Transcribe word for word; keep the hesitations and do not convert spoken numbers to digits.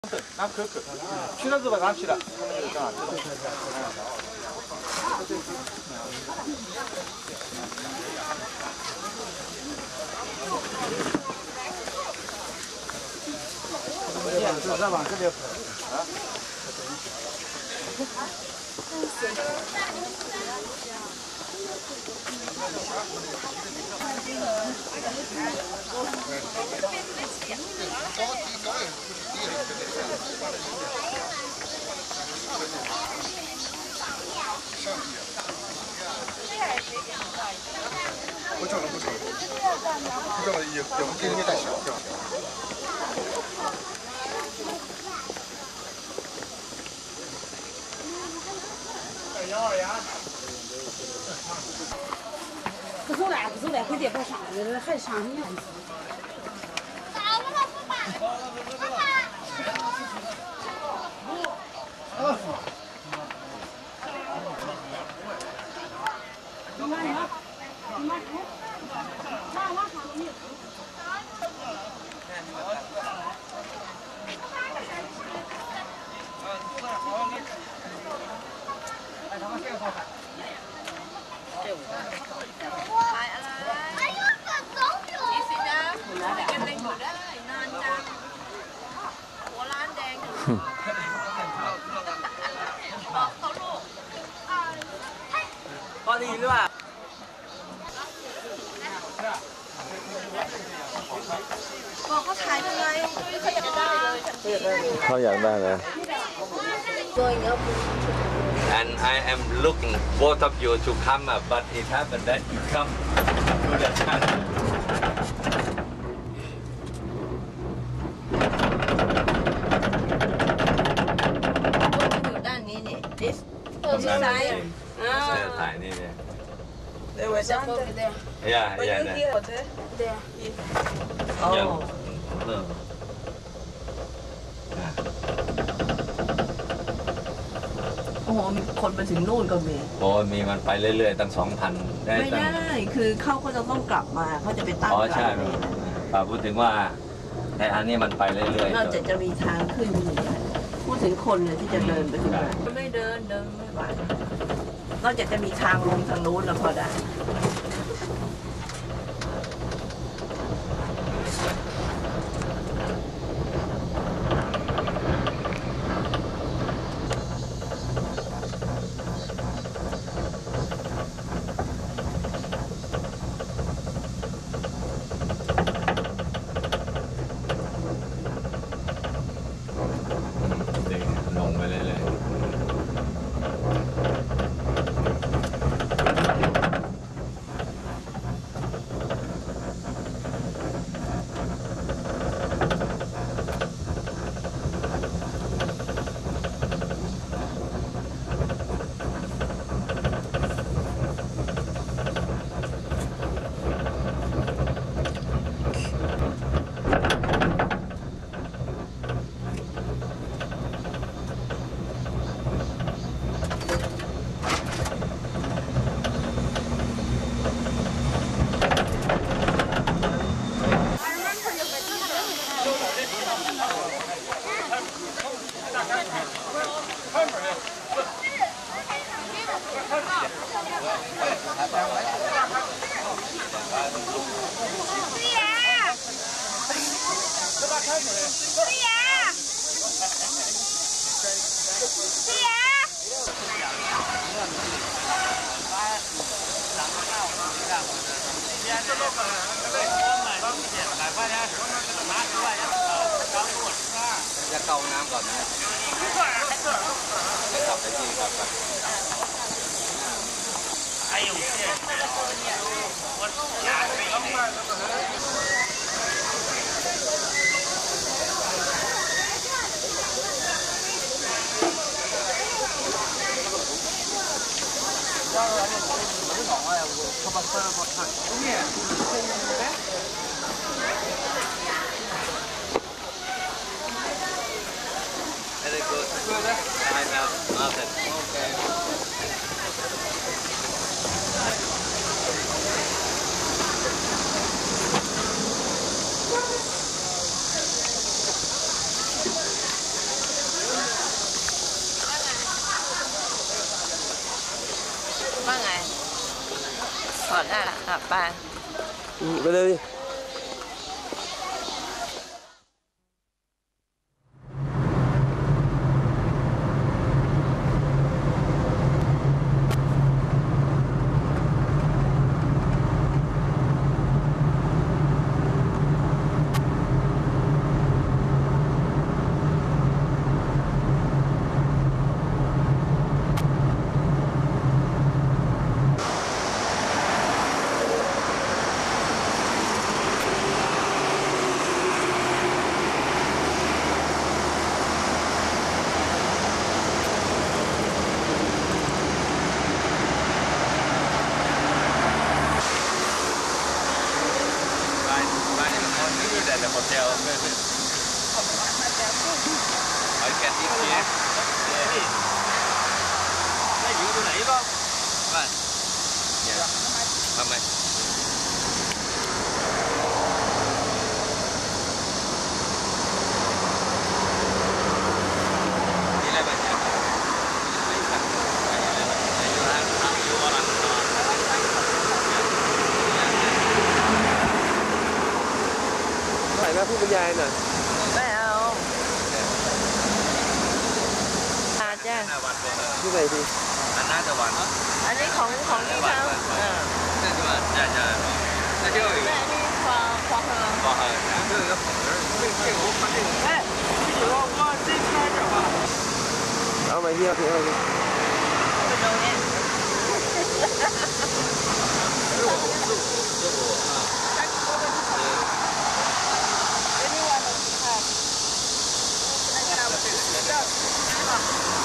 那可可，去了就把它去了，他们就这样。就再往这边跑啊！ 不整了，不整了，不整了，也也不给你带小票。 不走了，不走了，回去别上了，还上什么？你慢点，你慢点，往往上面。 พอดีหรือเปล่าบอกเขาถ่ายยังไงเขาอยากได้เขาอยากได้เลย And I am looking both of you to come up, but it happened that you come to the channel. อยู่ด้านนี้นี่ this this side เสื้อถ่ายนี่เนี่ย there was over there yeah but yeah you here there yeah oh โอ้โหมีคนไปถึงนู่นก็มีโอ้มีมันไปเรื่อยๆตั้งสองพันได้ไม่ตั้งได้คือเขาก็จะต้องกลับมาเขาจะไปตั้งอ๋อหลัใช่กนี่ป้าพูดถึงว่าในอันนี้มันไปเรื่อยๆนอกจากจะมีทางขึ้นอยู่พูดถึงคนเนี่ยที่จะเดินไปถึงไหนไม่เดินเดินไม่ไหวนอกจากจะมีทางลงทางนู้นแล้วพอได้ลงไปเรื่อยๆ จะเกาน้ำก่อนนะจะกลับไปที่ครับ哎呦，我家Very good. I have nothing. Okay. ถอดได้ละอ่ะไปไปเลย at the hotel. I get it here. Đây giữ tôi nãy không? Vâng. Dạ. Hôm nay. Đi lại bạn nhé. Phải ra phút bên dài nè. ไม่เอาอาจ้ะ Như này thì อันน่าจะหวานอันนี้ของของนี่เขาเออน่าจะหวานใช่ใช่那就有แต่อันนี้ควาควาเหอ哇，这个好吃，这个这个我看这个。哎，你知道吗？这开着吧。 Áo mày kia thì ơi. เป็นตรงนี้师傅，师傅，师傅啊。 Anyone else have?